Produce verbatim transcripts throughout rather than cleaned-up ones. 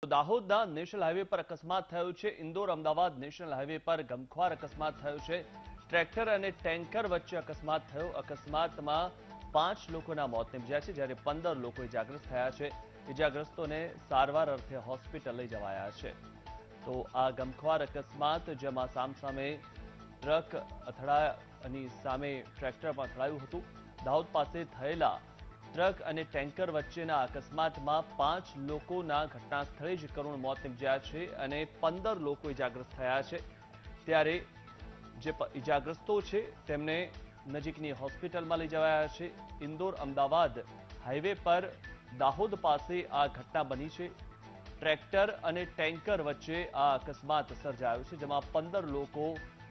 દાહોદના national highway પર અકસ્માત થયો છે। ઇન્દોર અમદાવાદ નેશનલ હાઈવે પર ગમખ્વાર અકસ્માત થયો છે। ટ્રેક્ટર અને ટેન્કર વચ્ચે અકસ્માત થયો। અકસ્માતમાં પાંચ લોકોના મોત નિપજ્યા છે, જ્યારે પંદર લોકો ઇજાગ્રસ્ત થયા છે। ઇજાગ્રસ્તોને સારવાર અર્થે હોસ્પિટલ લઈ જવાયા છે। તો આ ગમખ્વાર અકસ્માત જેમાં સામસામે ટ્રક અથડાયાની સામે ટ્રેક્ટર પણ અથડાયું હતું। દાહોદ પાસે થયેલા ટ્રક અને ટેન્કર વચ્ચેના અકસ્માતમાં પાંચ લોકોના ઘટના સ્થળે જ કરુણ મોત નિપજ્યા છે અને પંદર લોકો ઇજાગ્રસ્ત થયા છે। ત્યારે જે ઇજાગ્રસ્તો છે તેમને નજીકની હોસ્પિટલમાં લઈ જવાયા છે। ઇન્દોર અમદાવાદ હાઈવે પર દાહોદ પાસે આ ઘટના બની છે। ટ્રેક્ટર અને ટેન્કર વચ્ચે આ અકસ્માત સર્જાયો છે, જેમાં પંદર લોકો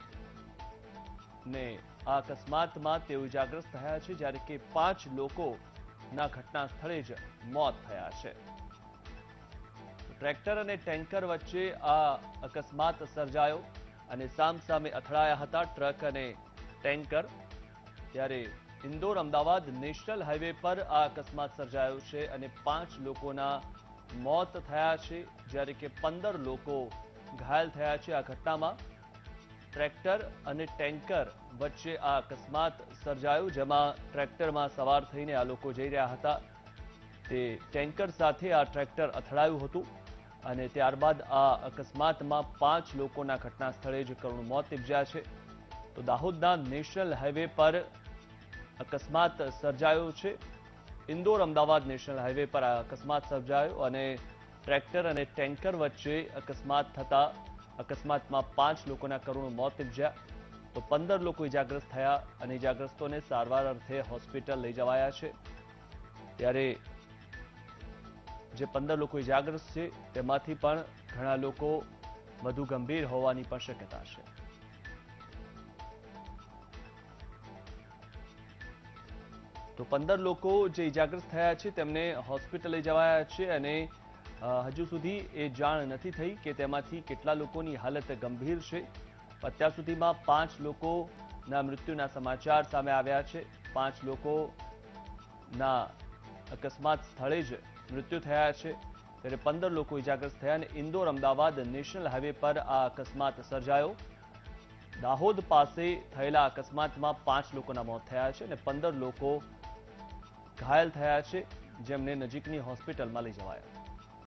ને આ અકસ્માતમાં તેઓ ઇજાગ્રસ્ત થયા છે, જ્યારે કે પાંચ લોકો ના ઘટના સ્થળે જ મોત થયા છે। ટ્રેક્ટર અને ટેન્કર વચ્ચે આ અકસ્માત સર્જાયો અને સામસામે અથડાયા હતા ટ્રક અને ટેન્કર। ત્યારે ઇન્દોર અમદાવાદ નેશનલ હાઈવે પર આ અકસ્માત સર્જાયો છે અને પાંચ લોકોના મોત થયા છે, જ્યારે કે પંદર લોકો ઘાયલ થયા છે। આ ઘટનામાં ટ્રેક્ટર અને ટેન્કર વચ્ચે આ અકસ્માત સર્જાયો, જેમાં ટ્રેક્ટરમાં સવાર થઈને આ લોકો જઈ રહ્યા હતા તે ટેન્કર સાથે આ ટ્રેક્ટર અથડાયું હતું અને ત્યારબાદ આ અકસ્માતમાં પાંચ લોકોના ઘટના સ્થળે જ કરુણ મોત નિપજ્યા છે। તો દાહોદના નેશનલ હાઈવે પર અકસ્માત સર્જાયો છે। ઇન્દોર અમદાવાદ નેશનલ હાઈવે પર આ અકસ્માત સર્જાયો અને ટ્રેક્ટર અને ટેન્કર વચ્ચે અકસ્માત થતા અકસ્માતમાં પાંચ લોકોના કરુણ મોત નિપજ્યા। તો પંદર લોકો ઇજાગ્રસ્ત થયા અને ઇજાગ્રસ્તોને સારવાર અર્થે હોસ્પિટલ લઈ જવાયા છે। ત્યારે જે પંદર લોકો ઇજાગ્રસ્ત છે તેમાંથી પણ ઘણા લોકો વધુ ગંભીર હોવાની પણ શક્યતા છે। તો પંદર લોકો જે ઇજાગ્રસ્ત થયા છે તેમને હોસ્પિટલ લઈ જવાયા છે અને હજુ સુધી એ જાણ નથી થઈ કે તેમાંથી કેટલા લોકોની હાલત ગંભીર છે। અત્યાર સુધીમાં પાંચ લોકોના મૃત્યુના સમાચાર સામે આવ્યા છે। પાંચ લોકોના અકસ્માત સ્થળે જ મૃત્યુ થયા છે, ત્યારે પંદર લોકો ઇજાગ્રસ્ત થયા અને ઇન્દોર અમદાવાદ નેશનલ હાઈવે પર આ અકસ્માત સર્જાયો। દાહોદ પાસે થયેલા અકસ્માતમાં પાંચ લોકોના મોત થયા છે અને પંદર લોકો ઘાયલ થયા છે, જેમને નજીકની હોસ્પિટલમાં લઈ જવાયા।